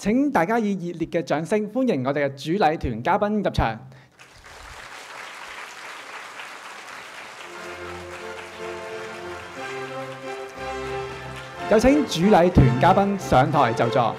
請大家以熱烈嘅掌聲歡迎我哋嘅主禮團嘉賓入場。有請主禮團嘉賓上台就座。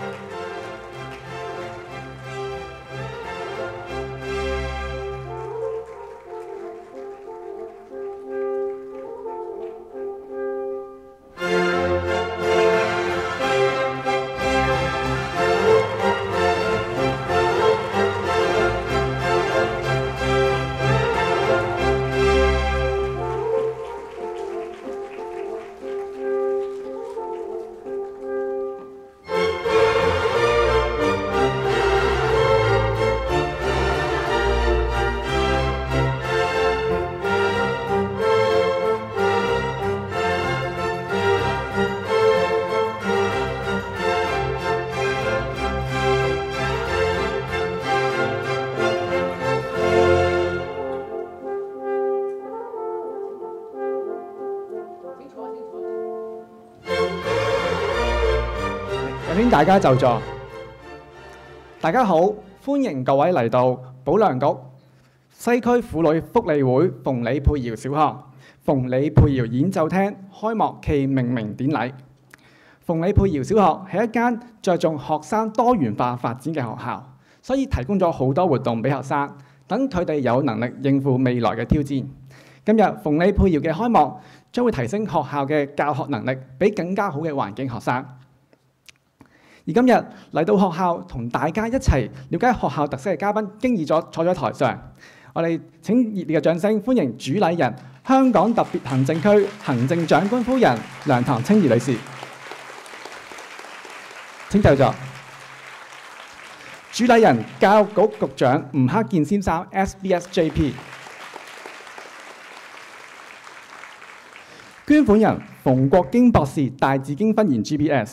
請大家就座。大家好，歡迎各位嚟到保良局西區婦女福利會馮李佩瑤小學馮李佩瑤演奏廳開幕暨命名典禮。馮李佩瑤小學係一間着重學生多元化發展嘅學校，所以提供咗好多活動俾學生，等佢哋有能力應付未來嘅挑戰。今日馮李佩瑤嘅開幕將會提升學校嘅教學能力，俾更加好嘅環境學生。而今日嚟到學校同大家一齊了解學校特色嘅嘉賓，經已坐咗台上。我哋請熱烈嘅掌聲歡迎主禮人香港特別行政區行政長官夫人梁唐青儀女士。請就座。主禮人教育局局長吳克儉先生 SBS-JP。捐款人馮國經博士大紫荊分研 GPS。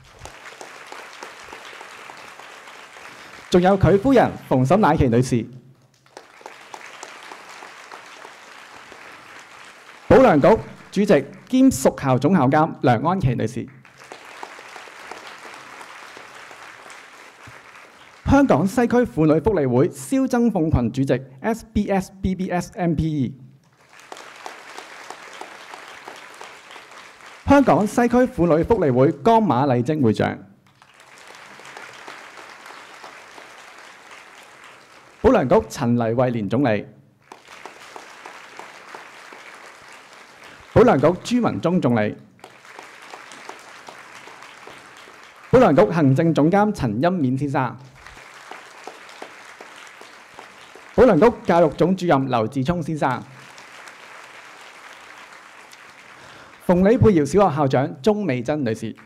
仲有佢夫人馮沈乃琪女士，保良局主席兼屬校總校監梁安琪女士，香港西區婦女福利會蕭曾鳳群主席 SBS-BBS-MPE， 香港西區婦女福利會江馬麗晶會長。保良局陳黎慧蓮總理，保良局朱文忠總理，保良局行政總監陳欽勉先生，保良局教育總主任劉志聰先生，馮李佩瑤小學校長鍾美珍女士。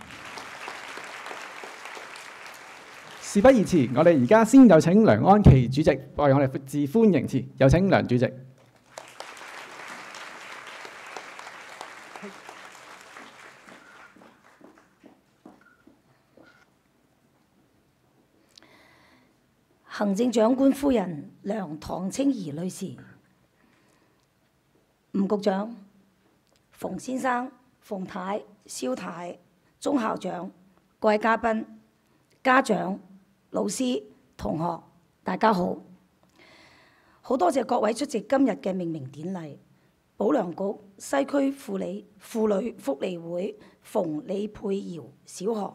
事不宜遲，我哋而家先有請梁安琪主席為我哋致歡迎詞。有請梁主席。 行政長官夫人梁唐青儀女士、吳局長、馮先生、馮太、蕭太、鍾校長、各位嘉賓、家長、老師、同學，大家好！好多謝各位出席今日嘅命名典禮。保良局西區婦女福利會馮李佩瑤小學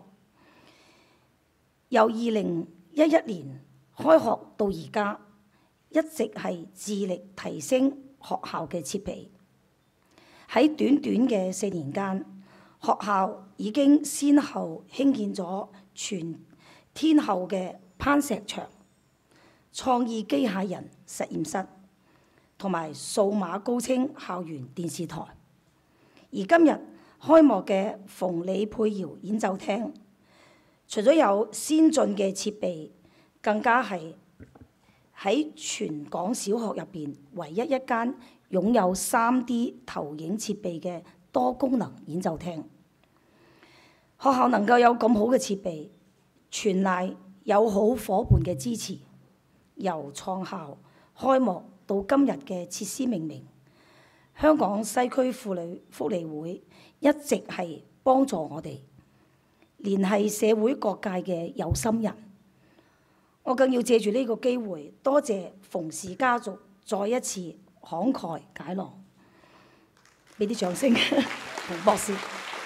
由2011年開學到而家，一直係致力提升學校嘅設備。喺短短嘅4年間，學校已經先後興建咗全天候嘅攀石場、創意機械人實驗室同埋數碼高清校園電視台。而今日開幕嘅馮李佩瑤演奏廳，除咗有先進嘅設備，更加係喺全港小學入邊唯一一間擁有3D 投影設備嘅多功能演奏廳。學校能夠有咁好嘅設備，全賴有好伙伴嘅支持。由創校開幕到今日嘅設施命名，香港西區婦女福利會一直係幫助我哋聯繫社會各界嘅有心人， 我更要借住呢個機會，多謝馮氏家族再一次慷慨解囊，俾啲掌聲，馮博士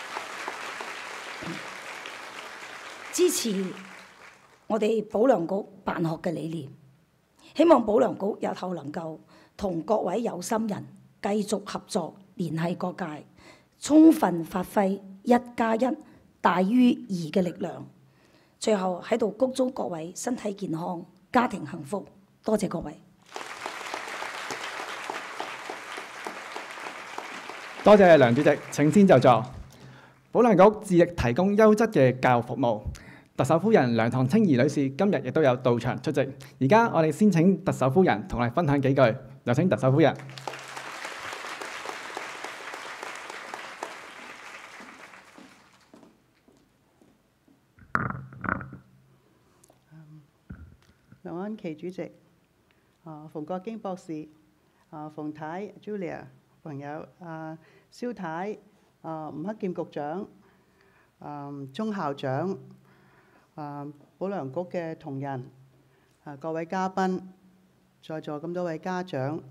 支持我哋保良局辦學嘅理念，希望保良局日後能夠同各位有心人繼續合作，聯繫各界，充分發揮1+1大於2嘅力量。最後喺度恭祝各位身體健康、家庭幸福。多謝各位。 多謝梁主席，請先就座。保良局致力提供優質嘅教育服務。特首夫人梁唐青儀女士今日亦都有到場出席。而家我哋先請特首夫人同我哋分享幾句。有請特首夫人。 梁安琪主席，馮國經博士，馮太 Julia 朋友，蕭太，吳克儉局長，鐘校長，保良局嘅同仁，各位嘉賓，在座咁多位家長，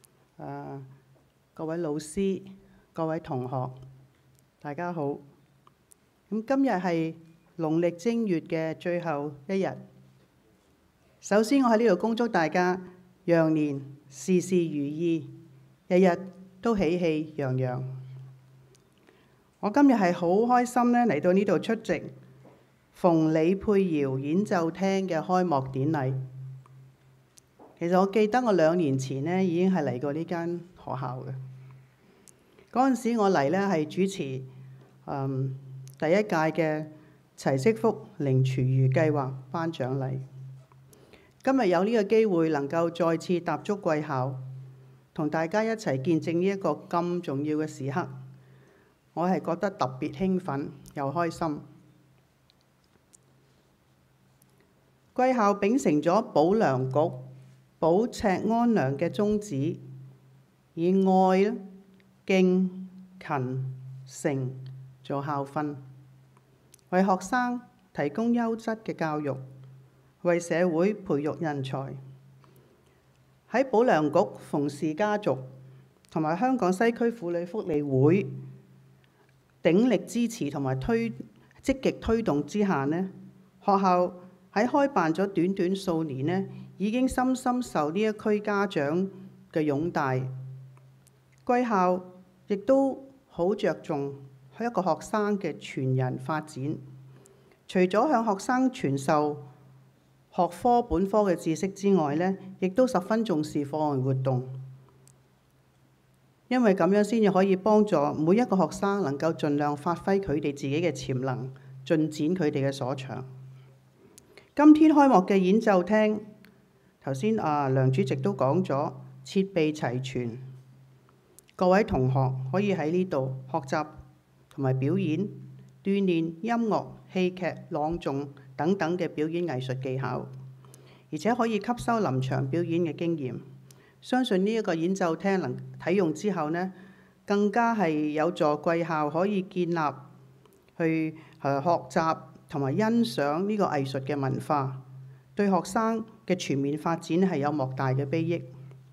各位老師，各位同學，大家好。咁今日係農曆正月嘅最後一日。首先，我喺呢度恭祝大家羊年事事如意，日日都喜氣洋洋。我今日係好開心咧，嚟到呢度出席馮李佩瑤演奏廳嘅開幕典禮。其實我記得我2年前咧已經係嚟過呢間學校嘅。嗰陣時我嚟咧係主持第一屆嘅齊惜福零廚餘計劃頒獎禮。今日有呢個機會能夠再次踏足貴校，同大家一齊見證呢一個咁重要嘅時刻，我係覺得特別興奮又開心。貴校秉承咗保良局保赤安良嘅宗旨，以愛、敬、勤、誠做校訓，為學生提供優質嘅教育，為社會培育人才。喺保良局馮氏家族同埋香港西區婦女福利會鼎力支持同埋積極推動之下呢，學校喺開辦咗短短數年呢，已經深深受呢一區家長嘅擁戴。貴校亦都好着重一個學生嘅全人發展，除咗向學生傳授學科本科嘅知識之外呢，亦都十分重視課外活動，因為咁樣先至可以幫助每一個學生能夠盡量發揮佢哋自己嘅潛能，進展佢哋嘅所長。今天開幕嘅演奏廳，頭先梁主席都講咗，設備齊全，各位同學可以喺呢度學習同埋表演、鍛鍊音樂、戲劇、朗誦等等嘅表演藝術技巧，而且可以吸收臨場表演嘅經驗。相信呢一個演奏廳能啟用之後呢，更加係有助貴校可以建立去學習同埋欣賞呢個藝術嘅文化，對學生嘅全面發展係有莫大嘅裨益。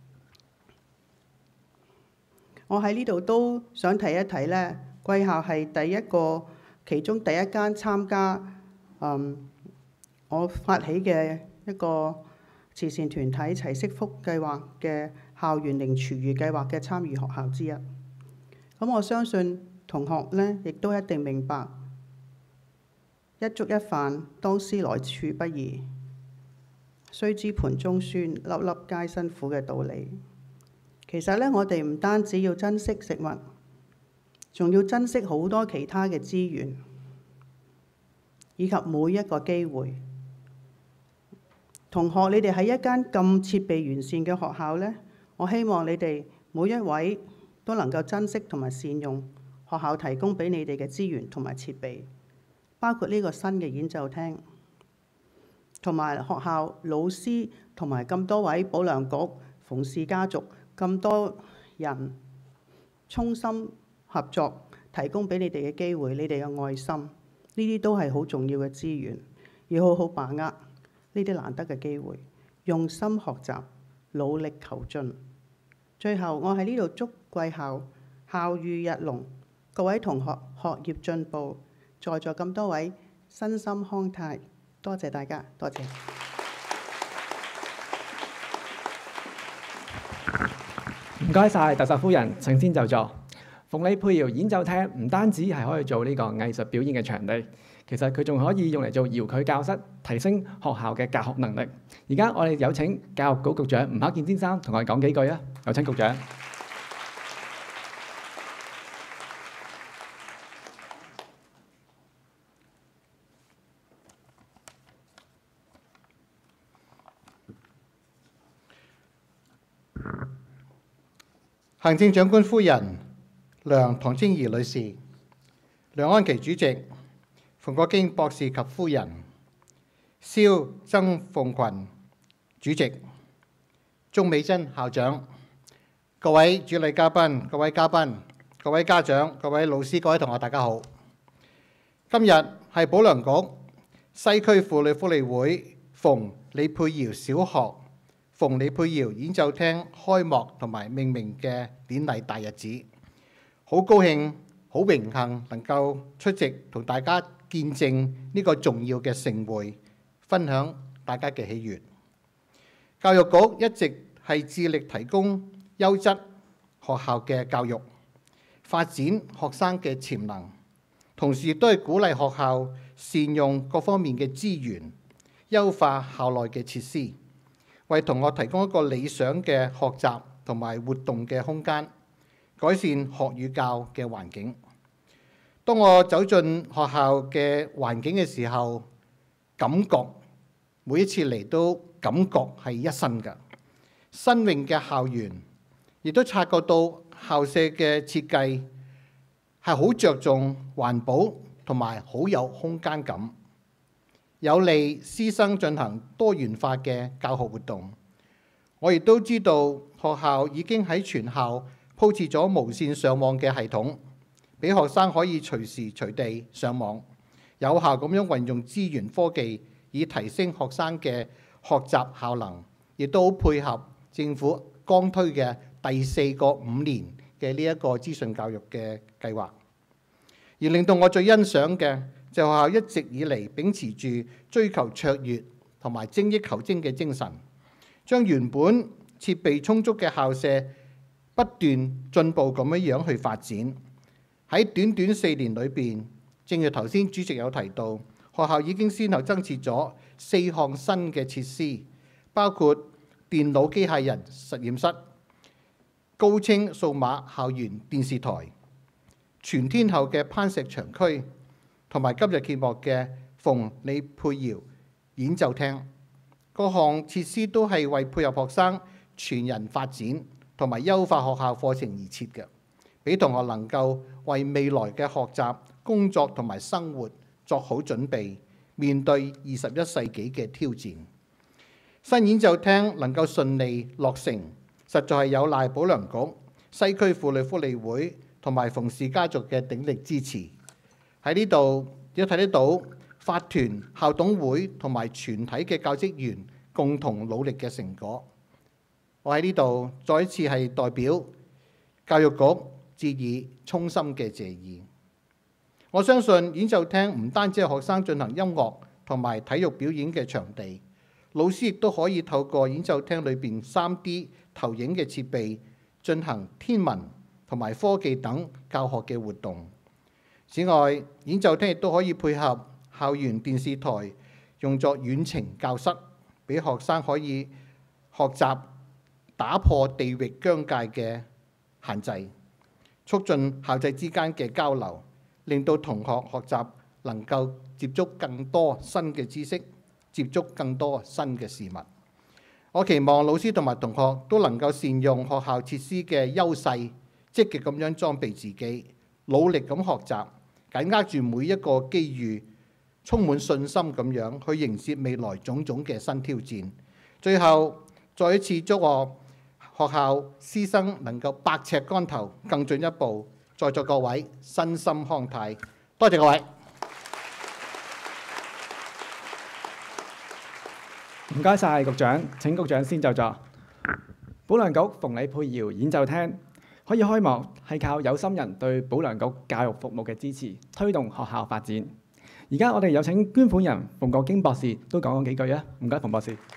我喺呢度都想提一提呢，貴校係其中第一間參加我發起嘅一個慈善團體齊惜福計劃嘅校園零廚餘計劃嘅參與學校之一。咁我相信同學呢亦都一定明白，一粥一飯當思來處不易，須知盤中餐，粒粒皆辛苦嘅道理。其實呢，我哋唔單止要珍惜食物，仲要珍惜好多其他嘅資源，以及每一個機會。同學，你哋喺一間咁設備完善嘅學校呢，我希望你哋每一位都能夠珍惜同埋善用學校提供俾你哋嘅資源同埋設備，包括呢個新嘅演奏廳，同埋學校老師同埋咁多位保良局、馮氏家族咁多人衷心合作，提供俾你哋嘅機會，你哋嘅愛心，呢啲都係好重要嘅資源，要好好把握。 呢啲難得嘅機會，用心學習，努力求進。最後，我喺呢度祝貴校校譽日隆，各位同學學業進步，在座咁多位身心康泰。多謝大家，多謝。 唔該晒特首夫人，請先就座。鳳梨配謠演奏廳唔單止係可以做呢個藝術表演嘅場地，其實佢仲可以用嚟做遙距教室，提升學校嘅教學能力。而家我哋有請教育局局長吳克儉先生同我哋講幾句啊！有請局長。 行政長官夫人梁唐青儀女士、梁安琪主席、馮國基博士及夫人、蕭曾鳳群主席、鍾美珍校長、各位主禮嘉賓、各位嘉賓、各位家長、各位老師、各位同學，大家好。今日係保良局西區婦女福利會馮李佩瑤小學馮李佩瑤演奏廳開幕同埋命名嘅典禮大日子，好高興、好榮幸能夠出席同大家見證呢個重要嘅盛會，分享大家嘅喜悅。教育局一直係致力提供優質學校嘅教育，發展學生嘅潛能，同時亦都係鼓勵學校善用各方面嘅資源，優化校內嘅設施，為同學提供一個理想嘅學習同埋活動嘅空間，改善學與教嘅環境。當我走進學校嘅環境嘅時候，感覺每一次嚟都感覺係一新㗎。新穎嘅校園，亦都察覺到校舍嘅設計係好着重環保同埋好有空間感，有利師生進行多元化嘅教學活動。我亦都知道學校已經喺全校鋪設咗無線上網嘅系統，俾學生可以隨時隨地上網，有效咁樣運用資源科技，以提升學生嘅學習效能，亦都好配合政府剛推嘅第4個5年嘅呢一個資訊教育嘅計劃。而令到我最欣賞嘅就係學校一直以嚟秉持住追求卓越同埋精益求精嘅精神，將原本設備充足嘅校舍不斷進步咁樣去發展。喺短短4年裏邊，正如頭先主席有提到，學校已經先後增設咗4項新嘅設施，包括電腦機械人實驗室、高清數碼校園電視台、全天候嘅攀石場區，同埋今日揭幕嘅馮李佩瑤演奏廳。各項設施都係為配合學生全人發展同埋優化學校課程而設嘅，俾同學能夠為未來嘅學習、工作同埋生活作好準備，面對21世紀嘅挑戰。新演奏廳能夠順利落成，實在係有賴保良局西區婦女福利會同埋馮氏家族嘅鼎力支持。喺呢度亦都睇得到法團、校董會同埋全體嘅教職員共同努力嘅成果。我喺呢度再一次係代表教育局致以衷心嘅謝意。我相信演奏廳唔單止係學生進行音樂同埋體育表演嘅場地，老師亦都可以透過演奏廳裏邊3D 投影嘅設備進行天文同埋科技等教學嘅活動。此外，演奏廳亦都可以配合校園電視台用作遠程教室，俾學生可以學習打破地域疆界嘅限制，促進校際之間嘅交流，令到同學學習能夠接觸更多新嘅知識，接觸更多新嘅事物。我期望老師同埋同學都能夠善用學校設施嘅優勢，積極咁樣裝備自己，努力咁學習，緊握住每一個機遇，充滿信心咁樣去迎接未來種種嘅新挑戰。最後，再一次祝我學校師生能夠百尺竿頭更進一步。在座各位身心康泰，多謝各位。 唔該晒局長，請局長先就座。保良局馮李佩瑤演奏廳可以開幕係靠有心人對保良局教育服務嘅支持，推動學校發展。而家我哋有請捐款人馮國經博士都講幾句啊！唔該，馮博士。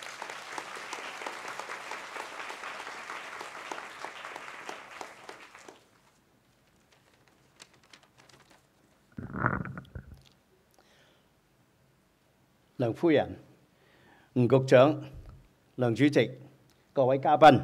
梁夫人、吳局長、梁主席、各位嘉賓、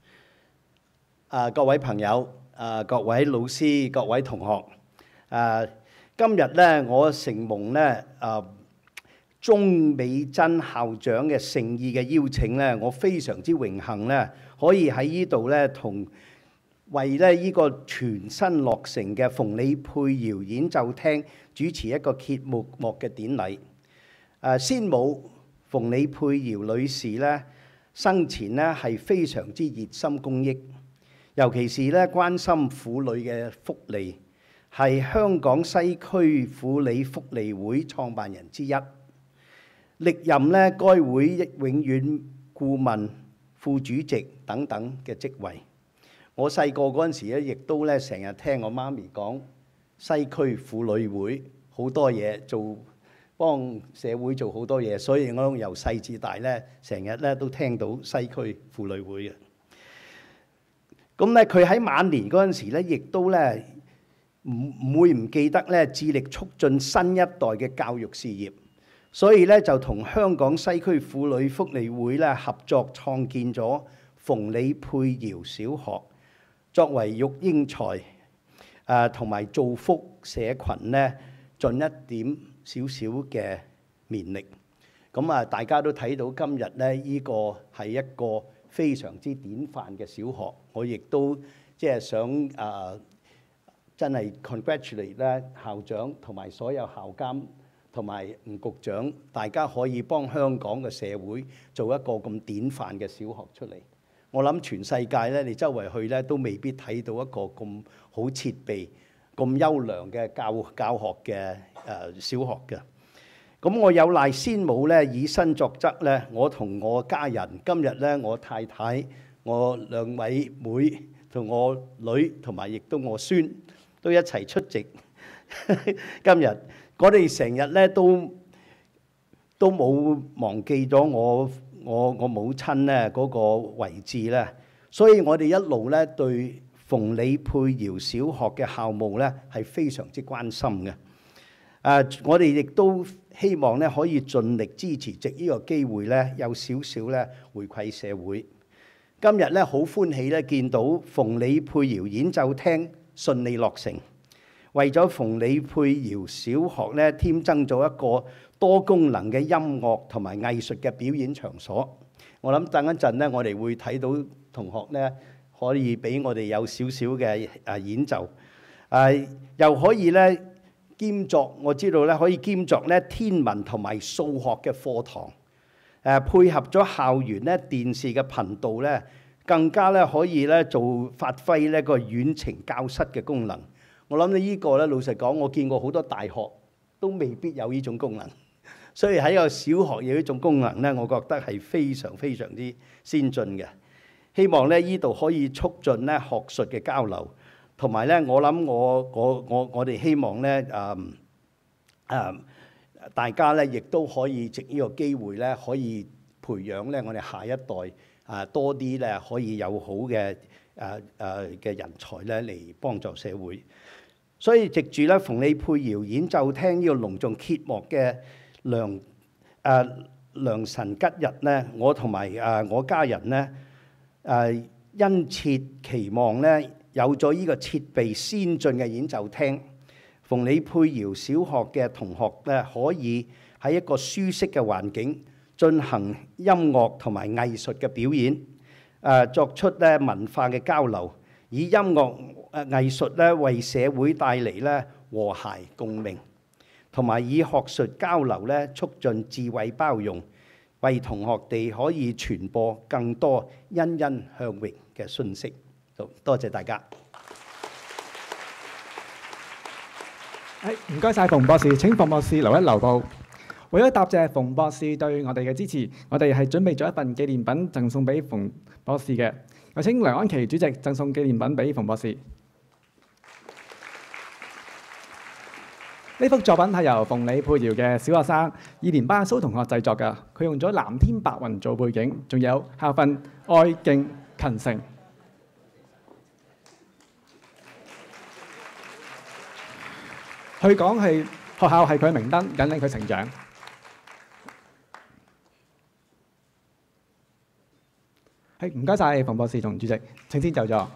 各位朋友、各位老師、各位同學，今日咧，我承蒙咧鍾美珍校長嘅誠意嘅邀請咧，我非常之榮幸咧，可以喺呢度咧為咧呢個全新落成嘅馮李佩瑤演奏廳主持一個揭幕嘅典禮。先母馮李佩瑤女士咧，生前咧係非常之熱心公益，尤其是咧關心婦女嘅福利，係香港西區婦女福利會創辦人之一，歷任咧該會永遠顧問、副主席等等嘅職位。我細個嗰陣時咧，亦都咧成日聽我媽咪講西區婦女會好多嘢做。幫社會做好多嘢，所以我由細至大咧，成日咧都聽到西區婦女會嘅。咁咧，佢喺晚年嗰陣時咧，亦都咧唔會唔記得咧，致力促進新一代嘅教育事業。所以咧，就同香港西區婦女福利會咧合作創建咗馮李佩瑤小學，作為育英才同埋造福社群咧，盡一點少少嘅勉力。咁大家都睇到今日咧，呢個係一個非常之典範嘅小學。我亦都即係想真係 congratulate 咧校長同埋所有校監同埋吳局長，大家可以幫香港嘅社會做一個咁典範嘅小學出嚟。我諗全世界咧，你周圍去咧都未必睇到一個咁好設備、咁優良嘅教學嘅小學嘅。咁我有賴先母咧以身作則咧，我同我家人今日咧，我太太、我兩位妹同我女同埋亦都我孫都一齊出席。今日我哋成日咧都冇忘記咗我母親咧嗰個遺志咧，所以我哋一路咧對馮李佩瑤小學嘅校務咧係非常之關心嘅。我哋亦都希望咧可以盡力支持，藉呢個機會咧有少少咧回饋社會。今日咧好歡喜咧見到馮李佩瑤演奏廳順利落成，為咗馮李佩瑤小學咧添增咗一個多功能嘅音樂同埋藝術嘅表演場所。我諗等一陣咧，我哋會睇到同學咧可以俾我哋有少少嘅演奏，又可以咧兼作，我知道咧可以兼作咧天文同埋數學嘅課堂，配合咗校園咧電視嘅頻道咧，更加咧可以咧發揮呢個遠程教室嘅功能。我諗呢個咧老實講，我見過好多大學都未必有呢種功能，所以喺個小學有呢種功能咧，我覺得係非常非常之先進嘅。希望咧呢度可以促進咧學術嘅交流。同埋咧，我諗我哋希望咧大家咧亦都可以藉呢個機會咧，可以培養咧我哋下一代多啲咧可以有好嘅嘅人才咧嚟幫助社會。所以藉住咧馮李佩瑤演奏廳呢個隆重揭幕嘅良辰吉日咧，我同埋我家人咧殷切期望咧。有咗呢個設備先進嘅演奏廳，馮李佩瑤小學嘅同學咧，可以喺一個舒適嘅環境進行音樂同埋藝術嘅表演，作出咧文化嘅交流，以音樂藝術咧為社會帶嚟咧和諧共鳴，同埋以學術交流咧促進智慧包容，為同學哋可以傳播更多欣欣向榮嘅訊息。多謝大家。 唔該晒馮博士，請馮博士留一留步。 為咗答謝馮博士對我哋嘅支持，我哋係準備咗一份紀念品贈送俾馮博士嘅。有請梁安琪主席贈送紀念品俾馮博士。呢幅作品係由馮李佩瑤嘅小學生2年班蘇同學製作㗎，佢用咗藍天白雲做背景，仲有校訓愛敬勤誠。佢講係學校係佢嘅明燈，引領佢成長。係唔該晒馮博士同主席，請先就座。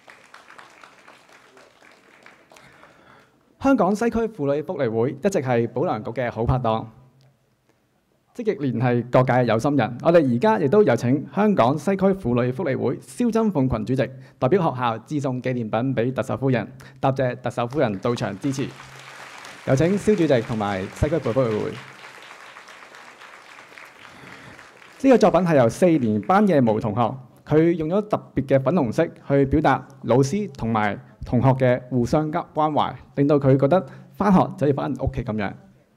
香港西區婦女福利會一直係保良局嘅好拍檔，積極聯繫各界有心人。我哋而家亦都有請香港西區婦女福利會蕭曾鳳群主席代表學校致送紀念品俾特首夫人，答謝特首夫人到場支持。有請蕭主席同埋西區婦女福利會。呢個作品係由4年班嘅毛同學，佢用咗特別嘅粉紅色去表達老師同埋同學嘅互相關懷，令到佢覺得返學就好似返屋企咁樣。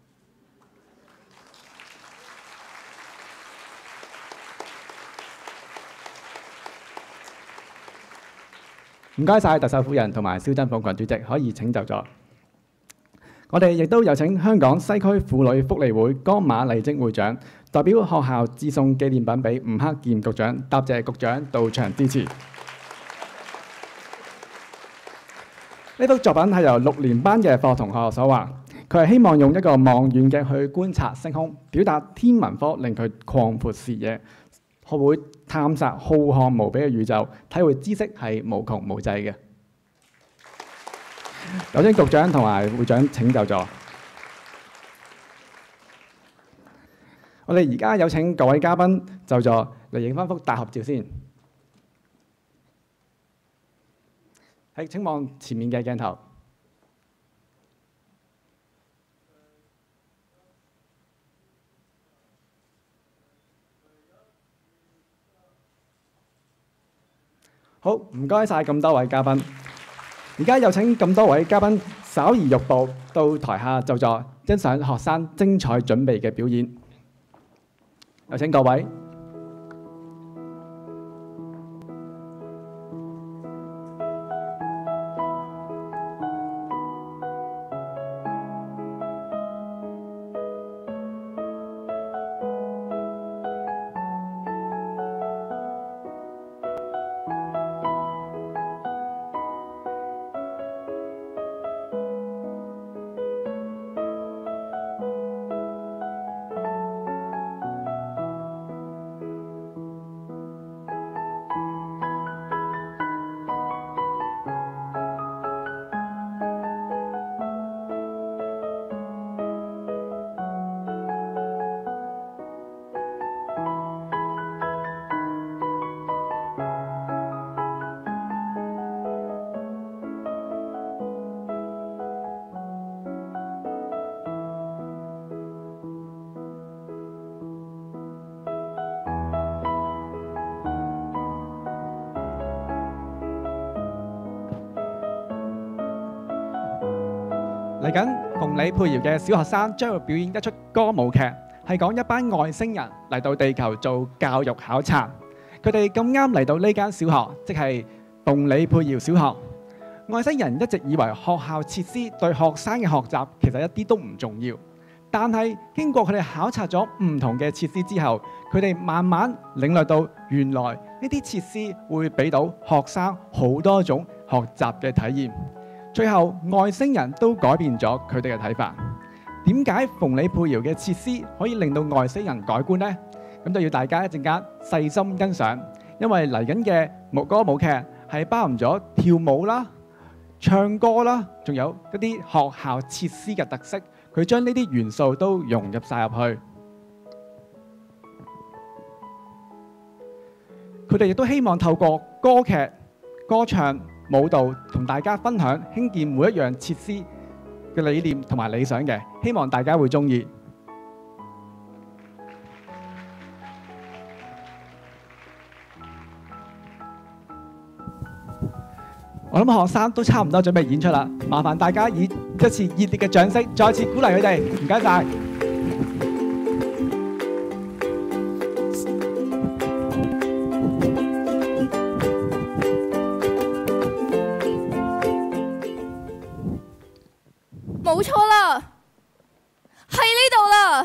唔該晒特首夫人同埋蕭曾鳳群主席，可以請就座。我哋亦都有請香港西區婦女福利會江馬麗晶會長代表學校致送紀念品俾吳克儉局長，答謝局長到場支持。呢幅作品係由6年班嘅課同學所畫，佢係希望用一個望遠鏡去觀察星空，表達天文科令佢擴闊視野，學會探索浩瀚無比嘅宇宙，體會知識係無窮無際嘅。有請局長同埋會長請就座。我哋而家有請各位嘉賓就座嚟影返幅大合照先。係請望前面嘅鏡頭。好，唔該晒咁多位嘉賓。而家有請咁多位嘉賓稍移玉步到台下就座，欣賞學生精彩準備嘅表演。有請各位。嚟緊，馮李佩瑤嘅小學生將會表演一出歌舞劇，係講一班外星人嚟到地球做教育考察。佢哋咁啱嚟到呢間小學，即係馮李佩瑤小學。外星人一直以為學校設施對學生嘅學習其實一啲都唔重要，但係經過佢哋考察咗唔同嘅設施之後，佢哋慢慢領略到原來呢啲設施會俾到學生好多種學習嘅體驗。最後，外星人都改變咗佢哋嘅睇法。點解馮李佩瑤嘅設施可以令到外星人改觀呢？咁就要大家一陣間細心欣賞，因為嚟緊嘅歌舞劇係包含咗跳舞啦、唱歌啦，仲有一啲學校設施嘅特色。佢將呢啲元素都融入晒入去。佢哋亦都希望透過歌劇、歌唱、舞蹈同大家分享興建每一樣設施嘅理念同埋理想嘅，希望大家會鍾意。我諗學生都差唔多準備演出啦，麻煩大家以一次熱烈嘅掌聲，再次鼓勵佢哋，唔該晒。 冇錯啦，喺呢度啦！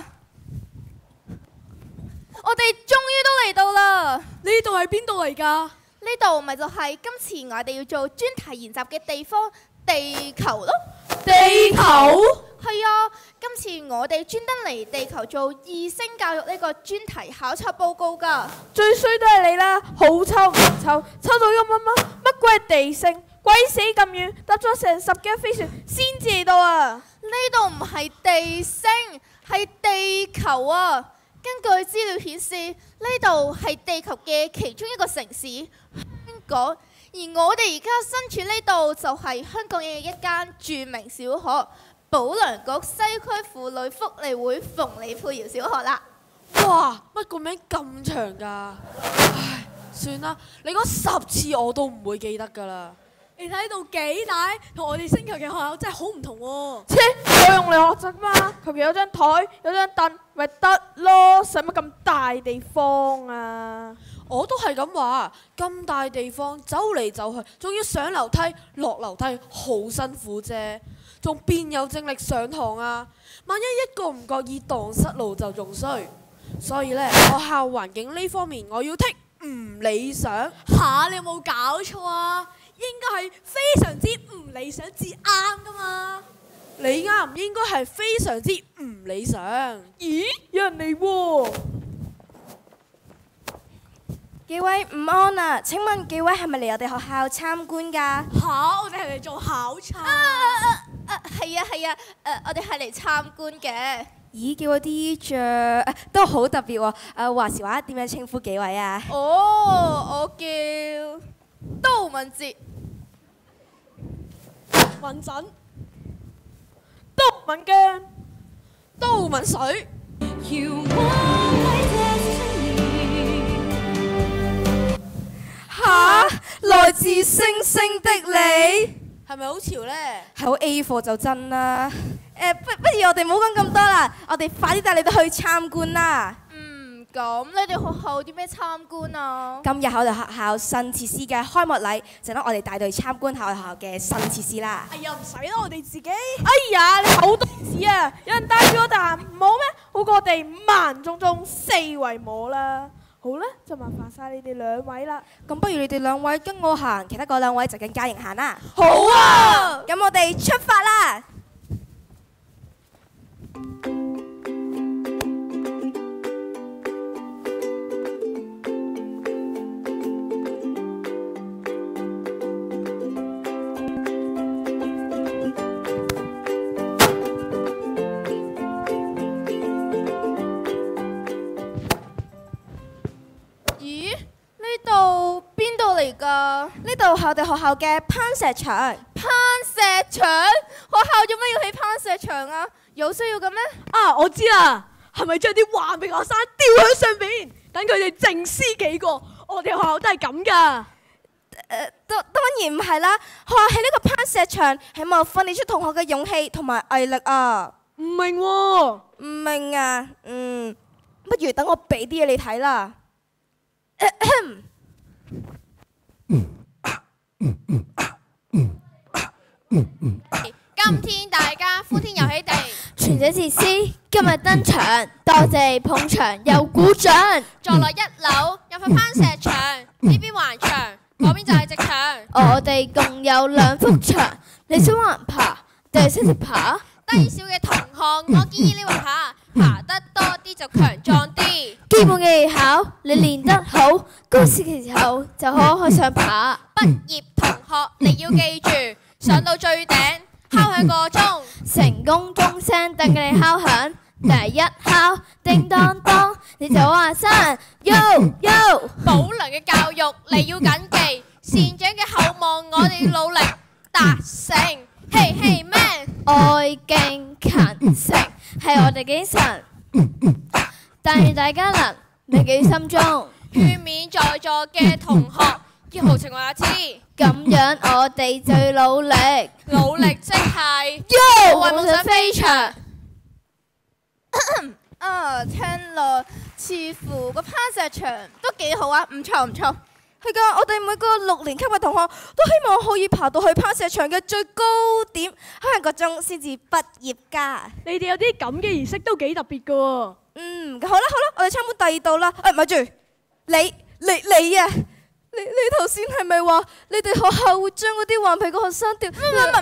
我哋終於都嚟到啦！ 呢度係邊度嚟㗎？ 呢度咪就係今次我哋要做專題研習嘅地方——地球咯。 地球？ 係啊，今次我哋專登嚟地球做異星教育呢個專題考察報告㗎。 最衰都係你啦，好抽唔抽，抽到乜鬼地星，鬼死咁遠，搭咗成10幾飛船先至嚟到啊！ 呢度唔係地星，係地球啊！根據資料顯示，呢度係地球嘅其中一個城市——香港。而我哋而家身處呢度就係香港嘅一間著名小學——保良局西區婦女福利會馮李佩瑤小學啦。 哇！乜個名咁長㗎？唉，算啦，你講10次我都唔會記得㗎啦。 你睇到幾大，同我哋星球嘅學校真係好唔同喎。 切，我用嚟學習嘛，求其有張台，有張凳，咪得咯，使乜咁大地方啊？我都係咁話，咁大地方走嚟走去，仲要上樓梯、落樓梯，好辛苦啫，仲邊有精力上堂啊？萬一一個唔覺意蕩失路就仲衰，所以呢，學校環境呢方面我要剔唔理想。 嚇！你有冇搞錯啊？應該係非常之唔理想至啱噶嘛。 你啱，應該係非常之唔理想。咦？有人嚟喎！ 幾位午安啊！請問幾位係咪嚟我哋學校參觀㗎？ 嚇！我哋係嚟做考察。 係啊，我哋係嚟參觀嘅。 咦，幾位啲着都好特別喎。話時話點樣稱呼幾位啊？ 我叫都敏哲、 敏準、都敏姜、都敏水。 嚇！來自星星的你， 係咪好潮呢？ 係好 A 貨就真啦。不如我哋唔好講咁多啦，我哋快啲帶你哋去參觀啦。 咁你哋學校有啲咩參觀啊？ 今日我哋學校新設施嘅開幕禮，就等我哋帶隊參觀下我哋學校嘅新設施啦。 哎呀，唔使啦，我哋自己。 哎呀，你好多次啊！有人帶住我啖，唔好咩？好過我哋慢中四圍摸啦。好啦，就麻煩晒你哋兩位啦。 咁不如你哋兩位跟我行，其他嗰兩位就跟嘉瑩行啦。 好啊！ 咁我哋出發啦！呢度係我哋學校嘅攀石場。 攀石場？學校做咩要起攀石場啊？有需要嘅咩？ 啊，我知啦，係咪將啲患病學生吊喺上邊，等佢哋靜思幾個？我哋學校都係咁噶。 當然唔係啦，學校起呢個攀石場，希望訓練出同學嘅勇氣同埋毅力啊。 唔明喎？ 唔明啊？不如等我俾啲嘢你睇啦。 今天大家歡天又起地， 全體設施今日登場，多謝捧場又鼓掌。 坐落1樓有塊攀石牆，呢邊環牆，嗰邊就係直牆。 我哋共有2幅牆，你想橫爬定係識直爬？ 低小嘅同學，我建議你橫爬，爬得多啲就強壯啲。 基本嘅技巧你練得好，高試嘅時候就可以上爬。 畢業同學你要記住，上到最頂敲響個鐘， 成功鐘聲等緊你敲響。第一敲叮當當，你就話聲 Yo Yo。 保良嘅教育你要謹記，善長嘅厚望我哋要努力達成。Hey hey man， 愛敬勤誠係我哋嘅精神，但願大家能銘記心中。 勸勉在座嘅同學要豪情話知， 咁樣我哋就要努力， 努力即係為夢想飛翔。 聽落似乎個攀石場都幾好啊，唔錯唔錯。 係㗎，我哋每個6年級嘅同學都希望可以爬到去攀石場嘅最高點，考完個鐘先至畢業㗎。 你哋有啲咁嘅儀式都幾特別㗎喎。 好啦，我哋參觀第2度啦。咪住，你啊！你頭先係咪話你哋學校會將嗰啲頑皮嘅學生掉？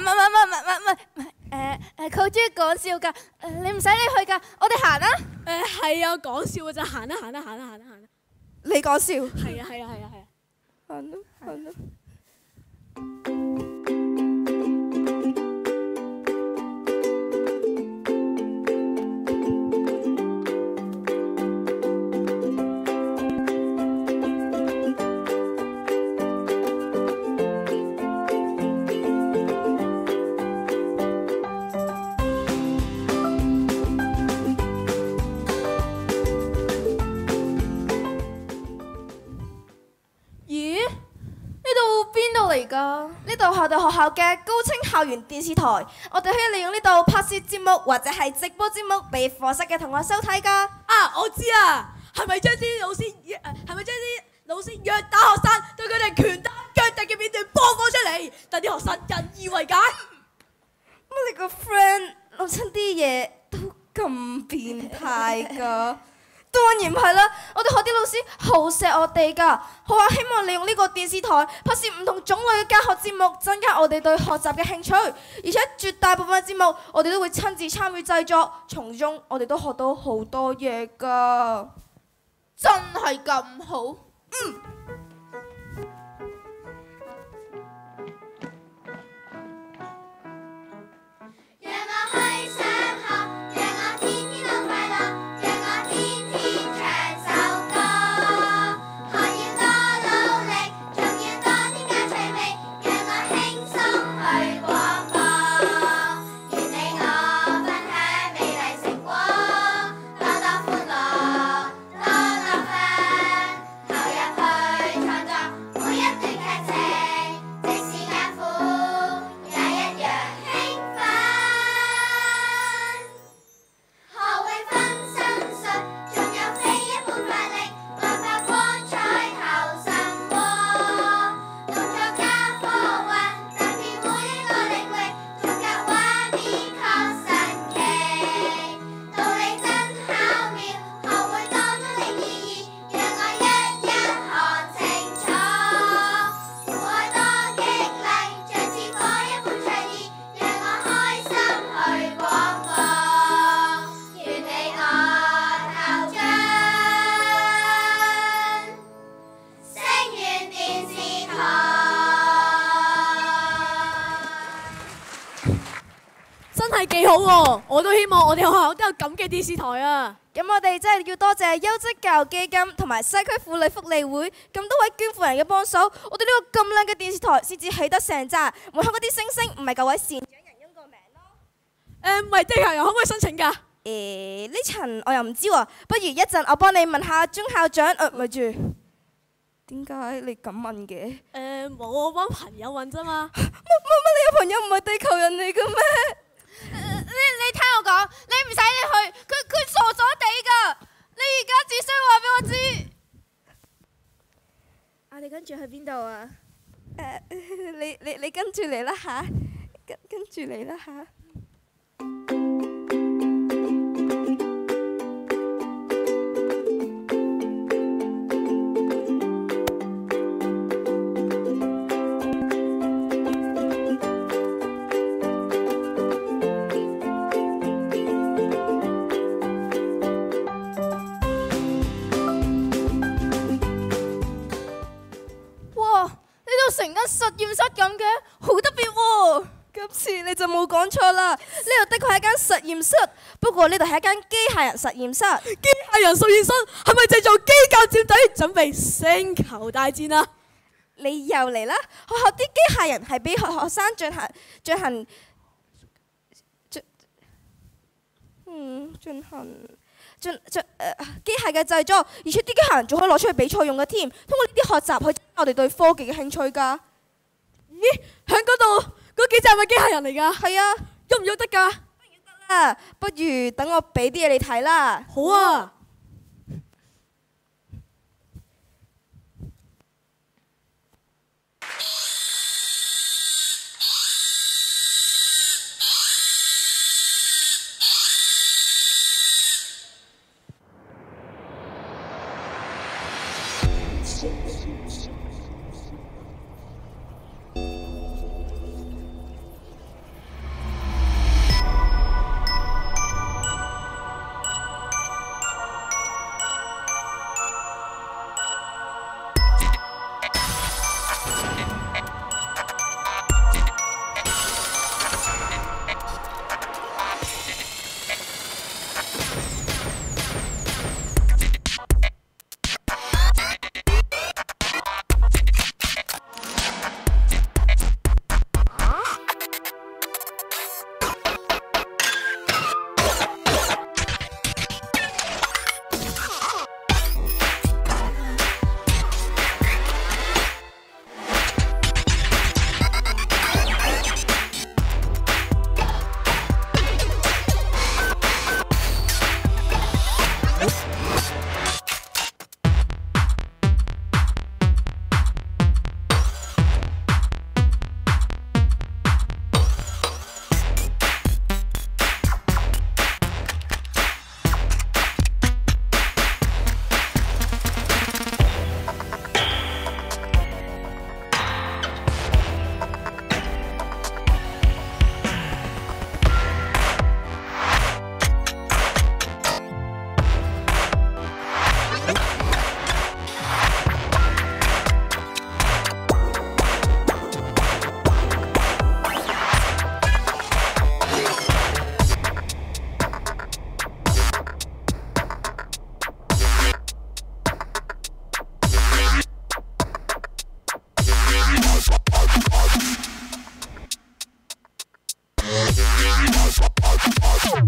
佢好中意講笑㗎，你唔使理佢㗎，我哋行啦。 係啊，講笑㗎咋，行啦。 你講笑？ 係啊。 行啦。呢度係我哋學校嘅高清校園電視台，我哋可以利用呢度拍攝節目或者係直播節目俾課室嘅同學收睇㗎。 啊，我知啦，係咪將啲老師虐打學生，對佢哋拳打腳踢嘅片段播放出嚟，等啲學生引以為戒？ 乜你個 friend 諗親啲嘢都咁變態㗎？當然唔係啦，我哋學啲老師好錫我哋㗎，學校希望利用呢個電視台拍攝唔同種類嘅教學節目，增加我哋對學習嘅興趣。而且絕大部分嘅節目我哋都會親自參與製作，從中我哋都學到好多嘢㗎。 真係咁好？ 幾好喎！我都希望我哋學校都有咁嘅電視台啊！ 咁我哋真係要多謝優質教育基金同埋西區婦女福利會咁多位捐款人嘅幫手，我哋呢個咁靚嘅電視台先至起得成咋。門口嗰啲星星唔係各位善長人翁個名咯。 唔係地球人可唔可以申請㗎？ 呢層我又唔知喎，不如一陣我幫你問下鐘校長。咪住，點解你咁問嘅？ 冇，我幫朋友問啫嘛。 乜你個朋友唔係地球人嚟嘅咩？ 你聽我講，你唔使理佢，佢傻傻地㗎。你而家只需要話俾我知。 我哋跟住去邊度啊？你跟住嚟啦嚇，跟住嚟啦嚇。成間實驗室咁嘅，好特別喎！今次你就冇講錯啦，呢度的確係一間實驗室，不過呢度係一間機械人實驗室。 機械人實驗室係咪製造機甲艦隊，準備星球大戰啊？ 你又嚟啦！學校啲機械人係俾學生進行機械嘅製作，而且啲機械人仲可以攞出去比賽用嘅添。通過呢啲學習，可以增加我哋對科技嘅興趣㗎。 咦？喺嗰度嗰幾隻係咪機械人嚟㗎？ 係啊， 喐唔喐得㗎？ 得啦，不如等我俾啲嘢你睇啦。 好啊。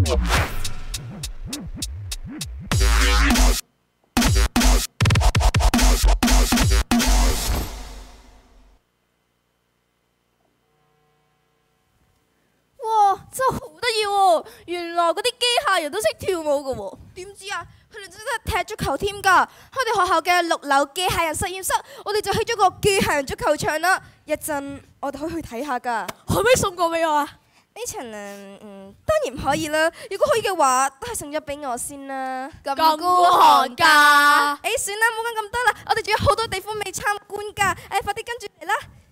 真係好得意喎！原來嗰啲機械人都識跳舞㗎喎。 點知啊？佢哋真係踢足球添㗎！我哋學校嘅6樓機械人實驗室，我哋就起咗個機械人足球場啦。一陣我哋可以去睇下㗎。 可唔可以送過俾我啊？ 呢層當然唔可以啦。如果可以嘅話，都係送咗俾我先啦。 咁孤寒㗎？ 算啦，冇講咁多啦。我哋仲有好多地方未參觀㗎。快啲跟住嚟啦！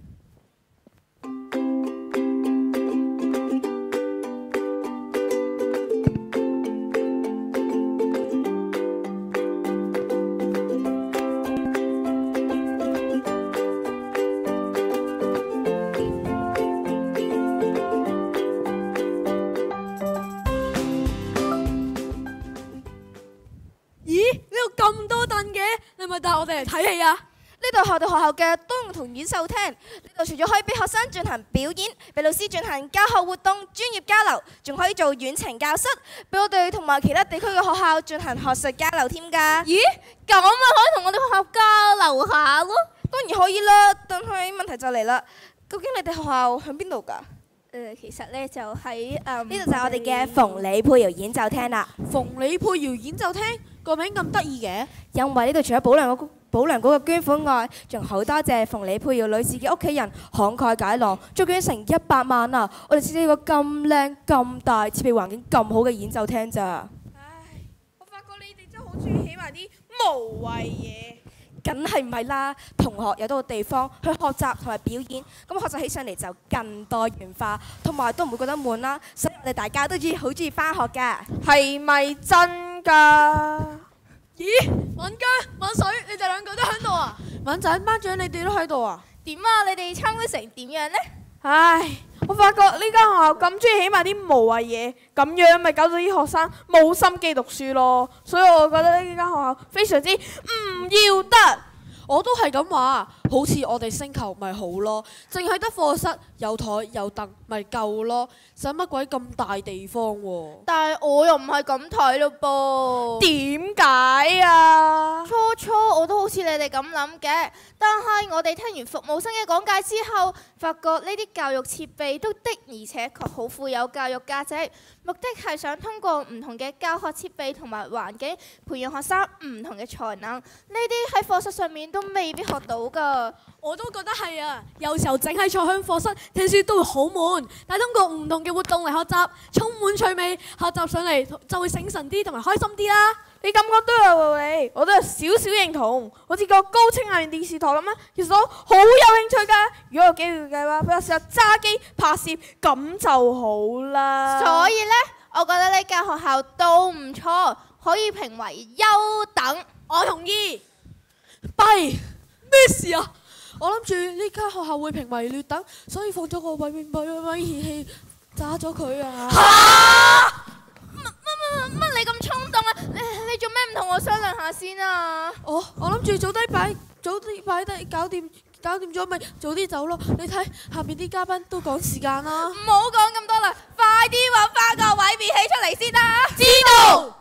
咁多凳嘅，你咪帶我哋嚟睇戲啊？ 呢度係我哋學校嘅多用途演奏廳，呢度除咗可以俾學生進行表演，俾老師進行教學活動、專業交流，仲可以做遠程教室，俾我哋同埋其他地區嘅學校進行學術交流添㗎。 咦？咁咪可以同我哋學校交流下咯？ 當然可以啦，但係問題就嚟啦，究竟你哋學校喺邊度㗎？ 其實呢就喺呢度就係我哋嘅馮李佩瑤演奏廳啦。 馮李佩瑤演奏廳個名咁得意嘅， 因為呢度除咗保良局嘅捐款外，仲好多謝馮李佩瑤女士嘅屋企人慷慨解囊，足捐成100萬啊！我哋設置個咁靚、咁大、設備環境咁好嘅演奏廳咋。 唉，我發覺你哋真係好中意起埋啲無謂嘢。 梗係唔係啦，同學有多個地方去學習同埋表演，咁學習起上嚟就更多元化，同埋都唔會覺得悶啦。所以我哋大家都好中意返學㗎。 係咪真㗎？咦，敏姜、敏水，你哋兩個都喺度啊？敏仔、班長，你哋都喺度啊？ 點啊？你哋參觀成點樣呢？ 唉，我發覺呢間學校咁中意起埋啲無謂嘢，咁樣咪搞到啲學生冇心機讀書咯。所以我覺得呢間學校非常之唔要得。我都係咁話，好似我哋星球咪好咯，淨係得課室有台有凳咪夠咯，使乜鬼咁大地方喎？ 但係我又唔係咁睇咯噃。 點解啊？ 初我都好似你哋咁諗嘅，但係我哋聽完服務生嘅講解之後，發覺呢啲教育設備都的而且確好富有教育價值，目的係想通過唔同嘅教學設備同埋環境，培養學生唔同嘅才能。呢啲喺課室上面都未必學到㗎。 我都覺得係啊，有時候淨係坐喺課室聽書都會好悶，但係通過唔同嘅活動嚟學習，充滿趣味，學習上嚟就會醒神啲同埋開心啲啦。 你感覺都有道理，我都有少少認同。好似個高清下面電視台咁樣，其實我好有興趣㗎。如果有機會嘅話，俾我試下揸機拍攝，咁就好啦。 所以呢，我覺得呢間學校都唔錯，可以評為優等。 我同意。弊咩事啊？我諗住呢間學校會評為劣等，所以放咗個毀滅器炸咗佢啊！ 嚇！乜你咁衝動啊？你做咩唔同我商量下先啊？ 我諗住早啲擺低搞掂咗咪早啲走咯。你睇下面啲嘉賓都趕時間啦。 唔好講咁多啦，快啲揾翻個毀滅器出嚟先啦！ 知道。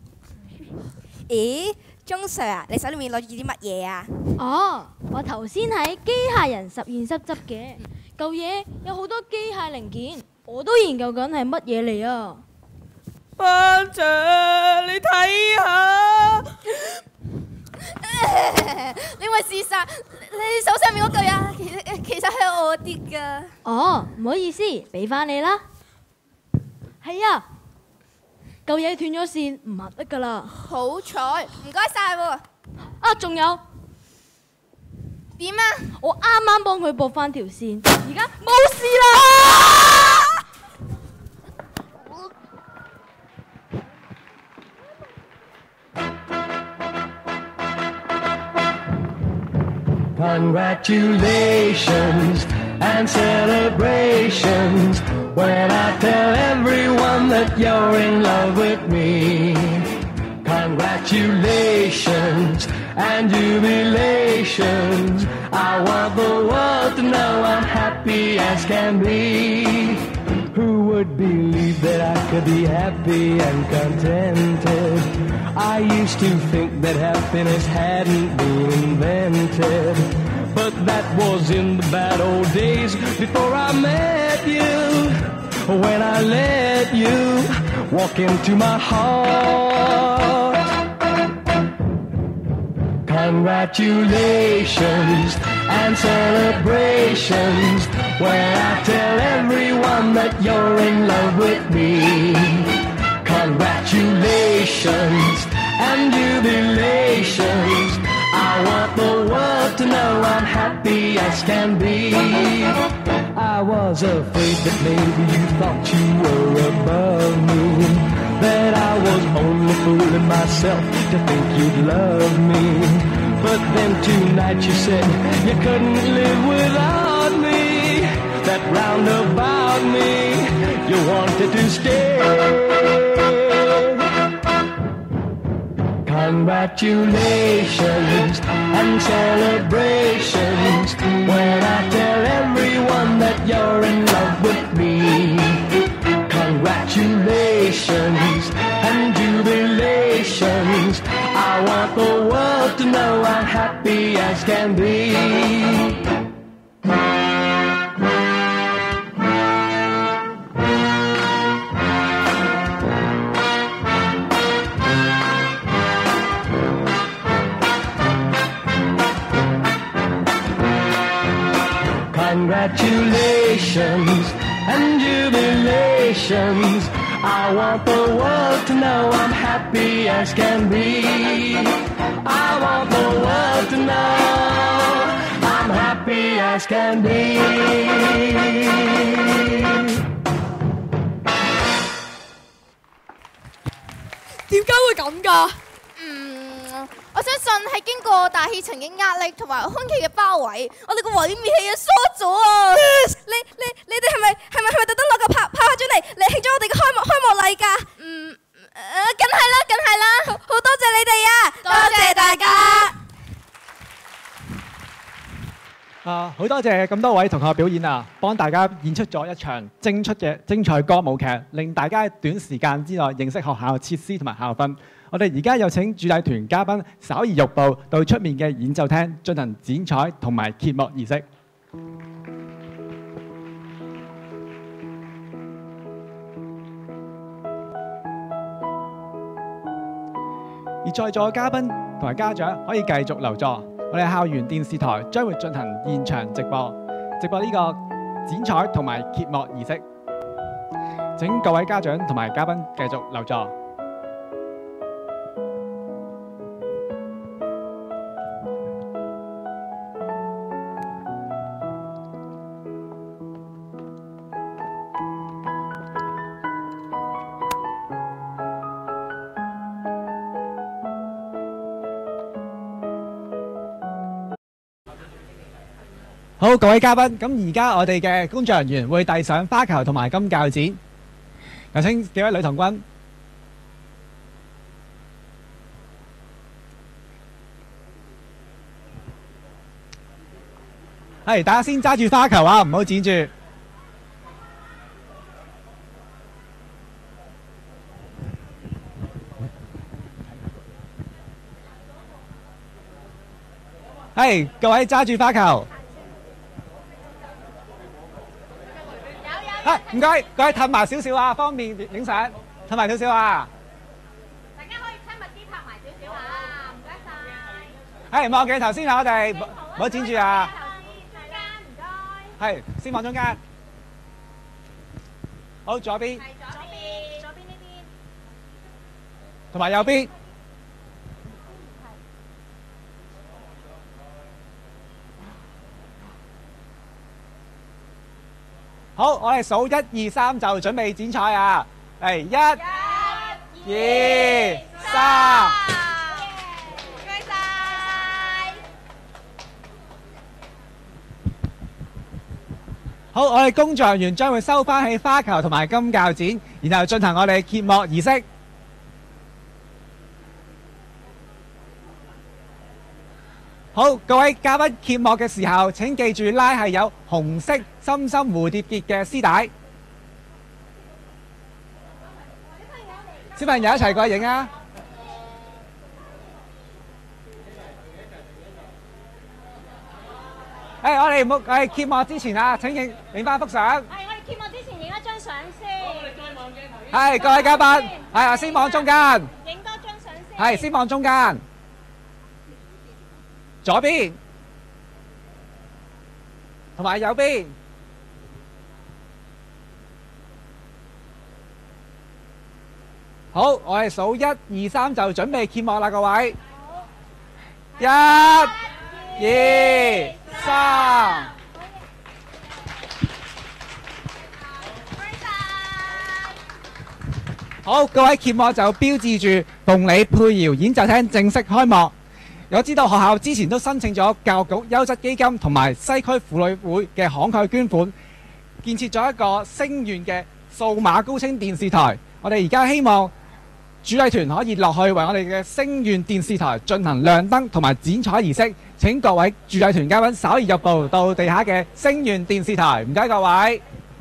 咦？鐘 Sir 啊，你手裏面攞住啲乜嘢啊？ 哦，我頭先喺機械人實驗室執嘅嚿嘢，有好多機械零件，我都研究緊係乜嘢嚟啊！ 班長，你睇下， 呢位先生，你手上面嗰嚿嘢其實係我啲㗎。 哦，唔好意思，俾翻你啦。係啊。嚿嘢斷咗線，唔行得噶啦。 好彩，唔該晒喎。 啊，仲有點啊？ 我啱啱幫佢駁翻條線，而家冇事啦。 Congratulations and celebrations when I tell everyone that you're in love with me. Congratulations and jubilations. I want the world to know I'm happy as can be. Who would believe that I could be happy and contented. I used to think that happiness hadn't been invented, but that was in the bad old days before I met you. When I let you walk into my heart. Congratulations and celebrations when I tell everyone that you're in love with me. Congratulations and jubilations. I want the world to know I'm happy as can be. I was afraid that maybe you thought you were above me, that I was only fooling myself to think you'd love me. But then tonight you said you couldn't live without me, that round about me you wanted to stay. Congratulations and celebrations when I tell everyone that you're in love with me. Congratulations and jubilations. I want the world to know I'm happy as can be. Congratulations and jubilations. I want the world to know I'm happy as can be. I want the world to know I'm happy as can be. 點解會咁㗎？ 我相信係經過大氣層嘅壓力同埋空氣嘅包圍，我哋個毀滅器啊疏咗啊！ 你哋係咪特登攞個炮仗嚟慶祝我哋嘅開幕禮㗎？梗係啦，好多謝你哋啊！多謝大家。 好多謝咁多位同學表演啊，幫大家演出咗一場精彩歌舞劇，令大家喺短時間之內認識學校設施同埋校訓。我哋而家有請主禮團嘉賓稍移玉步到出面嘅演奏廳進行剪彩同埋揭幕儀式。而在座嘅嘉賓同埋家長可以繼續留座，我哋校園電視台將會進行現場直播呢個剪彩同埋揭幕儀式。請各位家長同埋嘉賓繼續留座。好，各位嘉賓，咁而家我哋嘅工作人員會遞上花球同埋金鉸剪，有請幾位女童軍。係，大家先揸住花球啊，唔好剪住。係，各位揸住花球。唔該，各位褪埋少少啊，方便影相，褪埋少少啊。大家可以親密啲拍埋少少啊，唔該晒。係望鏡頭先啊，我哋唔好剪住啊。唔該。係，先望中間。好，左邊。係左邊呢邊。同埋右邊。好，我哋數1、2、3就準備剪彩啊！嚟1、2、3。唔該晒。好，我哋工作人員將會收翻起花球同埋金鉸剪，然後進行我哋揭幕儀式。好，各位嘉賓揭幕嘅時候，請記住拉係有紅色深深蝴蝶結嘅絲帶。 小朋友一齊過去影啊！我哋唔好喺揭幕之前啊，請影翻幅相。 係，我哋揭幕之前影一張相先。好，我哋再望鏡頭。 係，各位嘉賓，係先望中間。 影多張相先。 係，先望中間。左邊，同埋右邊。好，我哋數1、2、3就準備揭幕啦，各位。1、2、3。好，各位揭幕就標誌住鳳梨佩瑤演奏廳正式開幕。我知道學校之前都申請咗教育局優質基金同埋西區婦女會嘅慷慨捐款，建設咗一個聲源嘅數碼高清電視台。我哋而家希望主禮團可以落去為我哋嘅聲源電視台進行亮燈同埋剪彩儀式。請各位主禮團嘉賓稍移入步到地下嘅聲源電視台。唔該各位。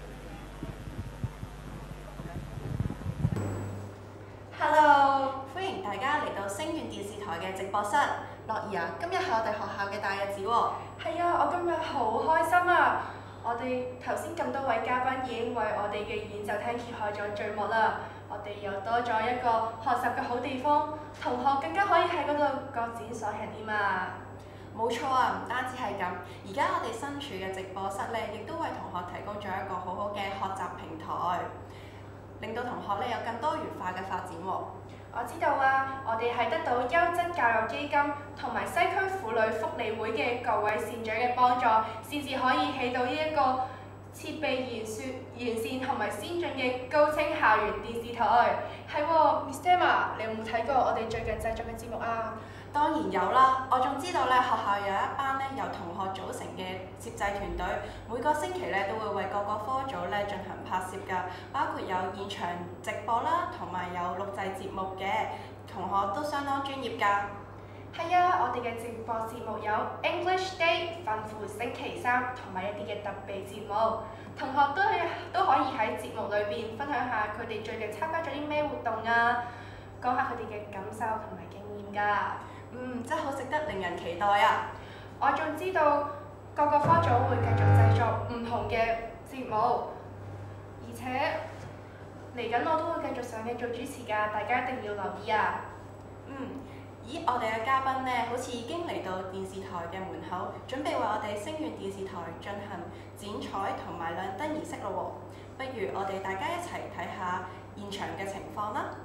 Hello， 歡迎大家嚟到聲源電視台嘅直播室。樂兒啊，今日係我哋學校嘅大日子喎。 係啊，我今日好開心啊！我哋頭先咁多位嘉賓已經為我哋嘅演奏廳揭開咗序幕啦。我哋又多咗一個學習嘅好地方，同學更加可以喺嗰度各展所長添啊！ 冇錯啊，唔單止係咁，而家我哋身處嘅直播室咧，亦都為同學提供咗一個好好嘅學習平台，令到同學咧有更多元化嘅發展喎。 我知道啊，我哋係得到優質教育基金同埋西區婦女福利會嘅各位善長嘅幫助，先至可以起到呢一個設備完善同埋先進嘅高清校園電視台。係喎 ，Miss Emma，你有冇睇過我哋最近製作嘅節目啊？ 當然有啦，我仲知道咧學校有一班咧由同學組成嘅攝製團隊，每個星期咧都會為各個科組咧進行拍攝㗎，包括有現場直播啦，同埋有錄製節目嘅，同學都相當專業㗎。 係啊，我哋嘅直播節目有 English Day 訓輔星期3同埋一啲嘅特備節目，同學都可以喺節目裏邊分享下佢哋最近參加咗啲咩活動啊，講下佢哋嘅感受同埋經驗㗎。 真係好值得令人期待啊！ 我仲知道各個科組會繼續製作唔同嘅節目，而且嚟緊我都會繼續上嚟做主持㗎，大家一定要留意啊！ 咦，我哋嘅嘉賓呢，好似已經嚟到電視台嘅門口，準備為我哋聲源電視台進行剪彩同埋亮燈儀式咯喎！不如我哋大家一齊睇下現場嘅情況啦！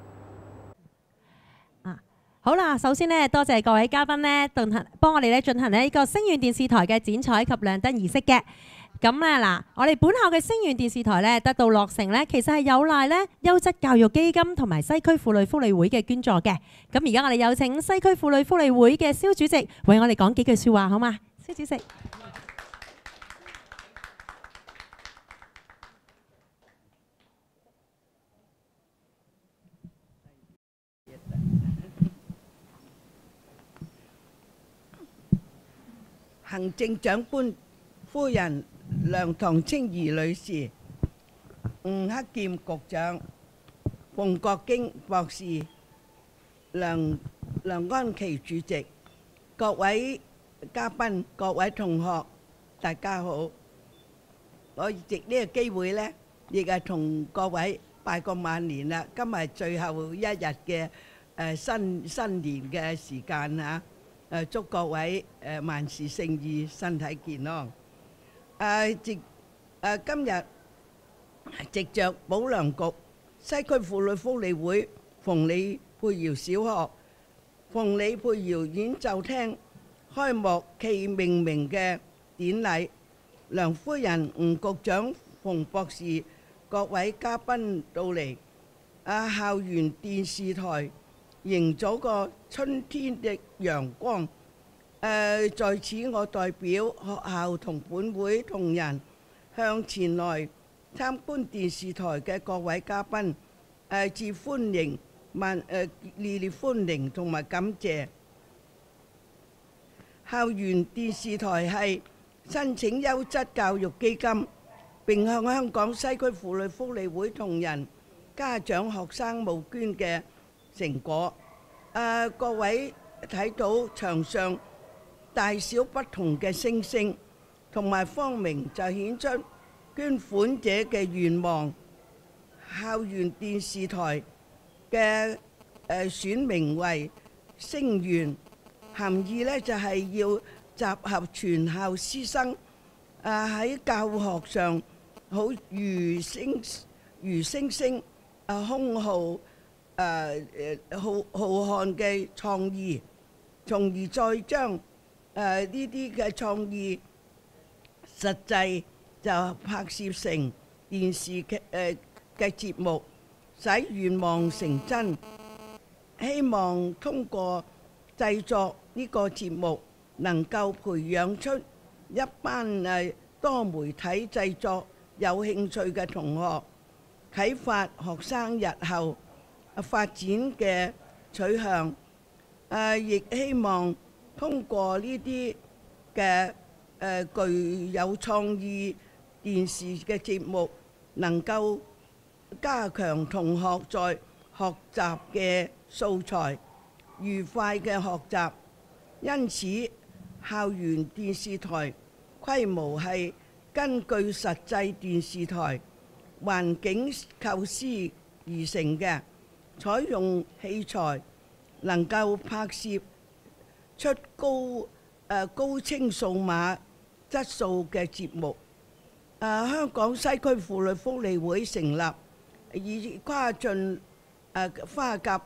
好啦，首先呢，多謝各位嘉賓呢，幫我哋咧進行呢個聲源電視台嘅剪彩及亮燈儀式嘅。咁咧嗱，我哋本校嘅聲源電視台咧得到落成咧，其實係有賴咧優質教育基金同埋西區婦女福利會嘅捐助嘅。咁而家我哋有請西區婦女福利會嘅蕭主席為我哋講幾句説話，好嗎？蕭主席。 行政長官夫人梁唐青儀女士、吳克儉局長、馮國經博士、梁安琪主席、各位嘉賓、各位同學，大家好！我藉呢個機會呢，亦係同各位拜個晚年啦。今日係最後一日嘅新年嘅時間嚇。祝各位萬事勝意，身體健康。今日藉着保良局西區婦女福利會鳳梨佩瑤小學鳳梨佩瑤演奏廳開幕暨命名嘅典禮，梁夫人、吳局長、馮博士、各位嘉賓到嚟，校園電視台迎咗個春天的陽光。在此我代表學校同本會同仁向前來參觀電視台嘅各位嘉賓致歡迎，熱烈歡迎同埋感謝。校園電視台係申請優質教育基金，並向香港西區婦女福利會同仁家長學生募捐嘅成果。各位睇到牆上大小不同嘅星星同埋方明，就顯出捐款者嘅願望。校園電視台嘅選名為星願，含義呢就係要集合全校師生喺教學上好如星星空浩浩瀚嘅創意，從而再將呢啲嘅創意實際就拍攝成電視劇嘅節目，使願望成真。希望通過製作呢個節目，能夠培養出一班多媒體製作有興趣嘅同學，啟發學生日後發展嘅取向。亦希望通過呢啲嘅具有創意電視嘅節目，能夠加強同學在學習嘅素材，愉快嘅學習。因此，校園電視台規模係根據實際電視台環境構思而成嘅，採用器材能夠拍攝出高清數碼質素嘅節目。香港西區婦女福利會成立，已跨進花甲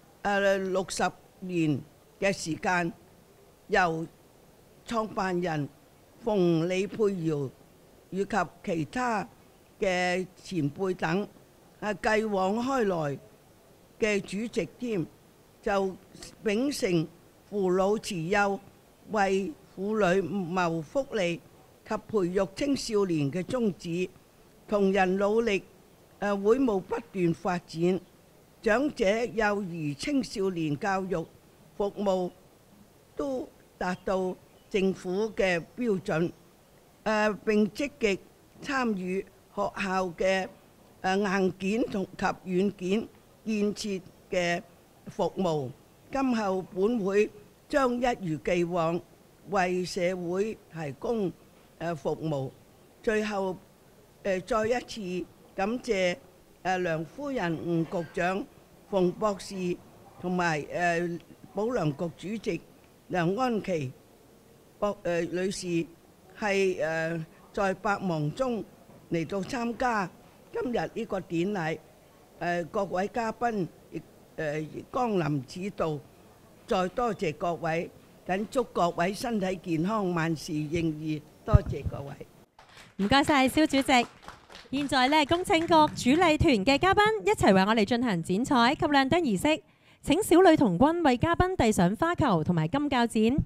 60年嘅時間，由創辦人馮李佩瑤以及其他嘅前輩等繼往開來嘅主席添，就秉承扶老慈幼、為婦女謀福利及培育青少年嘅宗旨，同人努力，會務不斷發展，長者、幼兒、青少年教育服務都達到政府嘅標準，並積極參與學校嘅硬件同及軟件建設嘅服務。今後本會將一如既往為社會提供服務。最後再一次感謝梁夫人、吳局長、馮博士同埋保良局主席梁安琪女士係在百忙中嚟到參加今日呢個典禮。各位嘉賓亦光臨此度，再多謝各位，謹祝各位身體健康，萬事應意。多謝各位。 唔該晒蕭主席。現在呢，恭請各主禮團嘅嘉賓一齊為我哋進行剪彩及亮燈儀式。請小女童軍為嘉賓遞上花球同埋金鉸剪。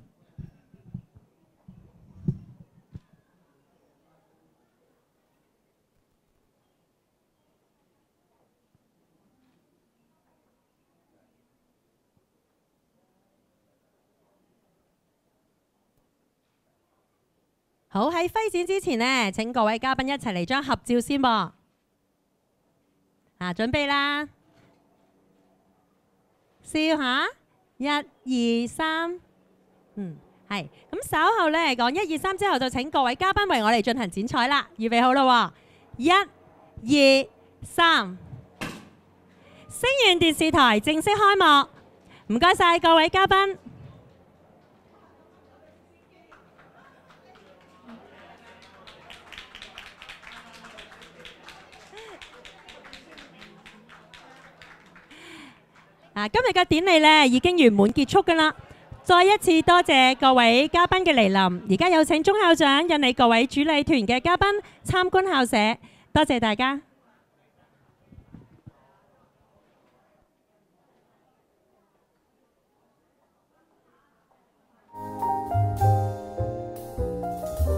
好，喺揮剪之前呢，請各位嘉賓一齊嚟張合照先噃。準備啦，笑下，1、2、3，係。咁稍後呢講1、2、3之後，就請各位嘉賓為我哋進行剪彩啦。預備好啦喎，1、2、3，星願電視台正式開幕。唔該晒各位嘉賓。今日嘅典禮呢已經圓滿結束㗎啦，再一次多謝各位嘉賓嘅嚟臨。而家有請鍾校長引領各位主禮團嘅嘉賓參觀校舍，多謝大家。